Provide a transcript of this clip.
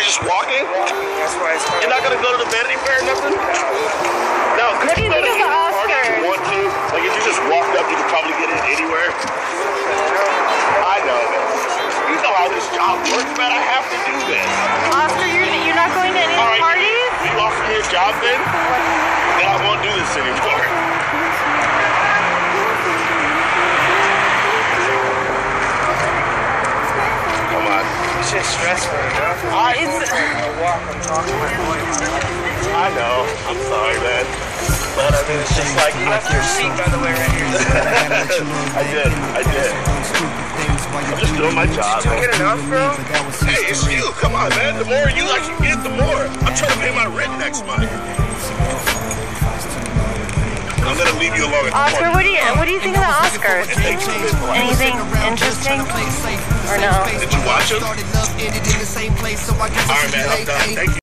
just walking? That's why it's hard. You're not gonna go to the Vanity Fair or nothing? No. What do you think of the Oscars? You want to? Like if you just walked up, you could probably get in anywhere. I know, man. You know how this job works, man. I have to do this. Oscar, you're not going to any of the parties? If you offer me a job then I won't do this anymore. Come on. It's just stressful, you know? I walk, I'm talking to my boy. I know. I'm sorry, man. But I mean, it's just like you left your seat, by the way, right here. I did. I'm just doing my job. Did you get enough, bro? Hey, it's you. Come on, man. The more you I can get, the more. I'm trying to pay my rent next month. I'm gonna leave you alone. Oscar, what do you think of the Oscars? Anything interesting? Or no? Did you watch them? Alright, man. I'm done. Thank you.